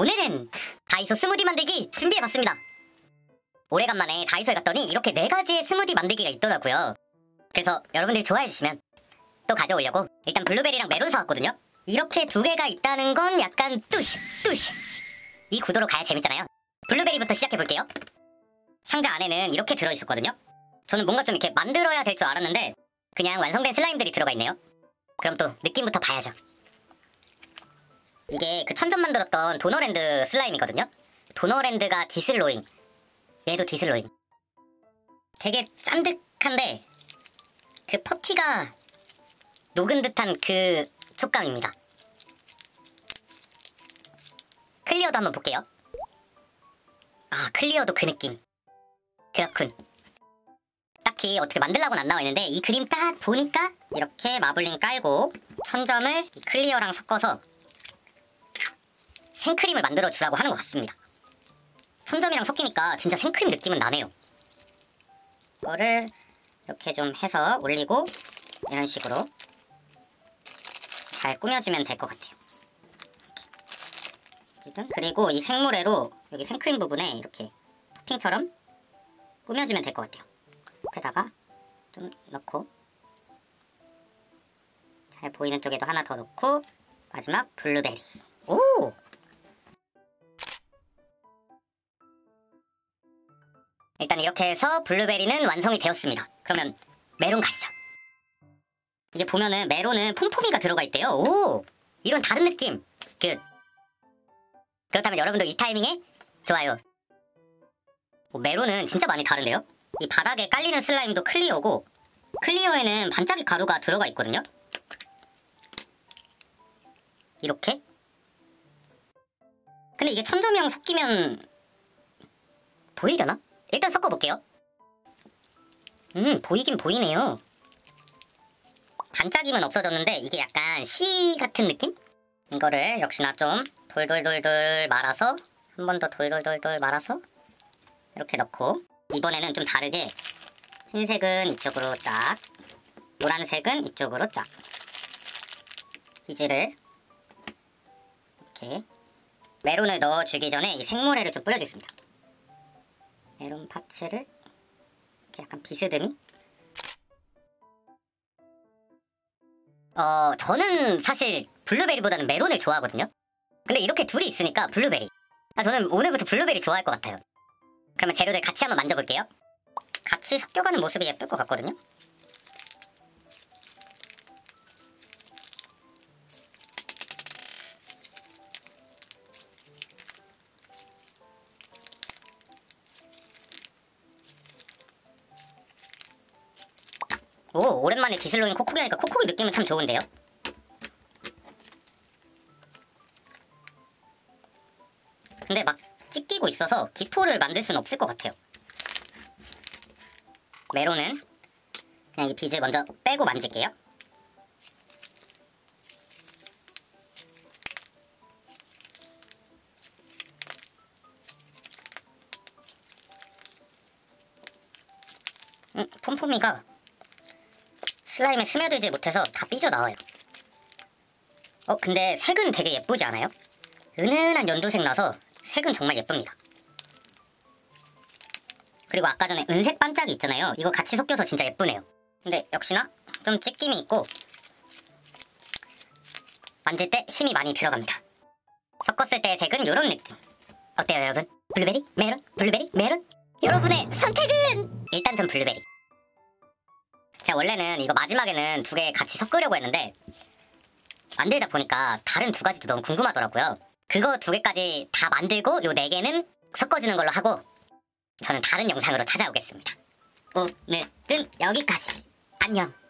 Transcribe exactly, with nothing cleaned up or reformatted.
오늘은 다이소 스무디 만들기 준비해봤습니다. 오래간만에 다이소에 갔더니 이렇게 네 가지의 스무디 만들기가 있더라고요. 그래서 여러분들이 좋아해주시면 또 가져오려고 일단 블루베리랑 메론 사왔거든요. 이렇게 두 개가 있다는 건 약간 뚜시 뚜시 이 구도로 가야 재밌잖아요. 블루베리부터 시작해볼게요. 상자 안에는 이렇게 들어있었거든요. 저는 뭔가 좀 이렇게 만들어야 될 줄 알았는데 그냥 완성된 슬라임들이 들어가 있네요. 그럼 또 느낌부터 봐야죠. 이게 그 천점 만들었던 도너랜드 슬라임이거든요. 도너랜드가 디슬로잉, 얘도 디슬로잉. 되게 짠득한데 그 퍼티가 녹은 듯한 그 촉감입니다. 클리어도 한번 볼게요. 아, 클리어도 그 느낌. 그렇군. 딱히 어떻게 만들라고는 안 나와 있는데 이 그림 딱 보니까 이렇게 마블링 깔고 천점을 이 클리어랑 섞어서 생크림을 만들어 주라고 하는 것 같습니다. 천점이랑 섞이니까 진짜 생크림 느낌은 나네요. 이거를 이렇게 좀 해서 올리고 이런 식으로 잘 꾸며주면 될 것 같아요. 이렇게. 그리고 이 생모래로 여기 생크림 부분에 이렇게 토핑처럼 꾸며주면 될 것 같아요. 옆에다가 좀 넣고 잘 보이는 쪽에도 하나 더 넣고 마지막 블루베리. 오! 일단 이렇게 해서 블루베리는 완성이 되었습니다. 그러면 메론 가시죠. 이게 보면은 메론은 폼포미가 들어가 있대요. 오! 이런 다른 느낌. 굿. 그렇다면 여러분도 이 타이밍에 좋아요. 오, 메론은 진짜 많이 다른데요? 이 바닥에 깔리는 슬라임도 클리어고 클리어에는 반짝이 가루가 들어가 있거든요. 이렇게. 근데 이게 천점이랑 섞이면 보이려나? 일단 섞어볼게요. 음, 보이긴 보이네요. 반짝임은 없어졌는데 이게 약간 씨 같은 느낌? 이거를 역시나 좀 돌돌돌돌 말아서 한 번 더 돌돌돌돌 말아서 이렇게 넣고 이번에는 좀 다르게 흰색은 이쪽으로 쫙, 노란색은 이쪽으로 쫙 기지를 이렇게 메론을 넣어주기 전에 이 생모래를 좀 뿌려주겠습니다. 메론 파츠를 이렇게 약간 비스듬히. 어, 저는 사실 블루베리보다는 메론을 좋아하거든요. 근데 이렇게 둘이 있으니까 블루베리. 아, 저는 오늘부터 블루베리 좋아할 것 같아요. 그러면 재료들 같이 한번 만져볼게요. 같이 섞여가는 모습이 예쁠 것 같거든요. 오, 오랜만에 디슬로잉 콕콕이 하니까 콕콕이 느낌은 참 좋은데요? 근데 막 찢기고 있어서 기포를 만들 수는 없을 것 같아요. 메론은 그냥 이 빗을 먼저 빼고 만질게요. 음, 폼폼이가 슬라임에 스며들지 못해서 다 삐져나와요. 어, 근데 색은 되게 예쁘지 않아요? 은은한 연두색 나서 색은 정말 예쁩니다. 그리고 아까 전에 은색 반짝이 있잖아요. 이거 같이 섞여서 진짜 예쁘네요. 근데 역시나 좀 찢김이 있고 만질 때 힘이 많이 들어갑니다. 섞었을 때의 색은 이런 느낌. 어때요 여러분? 블루베리? 메론? 블루베리? 메론? 여러분의 선택은? 일단 전 블루베리. 제가 원래는 이거 마지막에는 두 개 같이 섞으려고 했는데 만들다 보니까 다른 두 가지도 너무 궁금하더라고요. 그거 두 개까지 다 만들고 요 네 개는 섞어주는 걸로 하고 저는 다른 영상으로 찾아오겠습니다. 오늘은 여기까지. 안녕.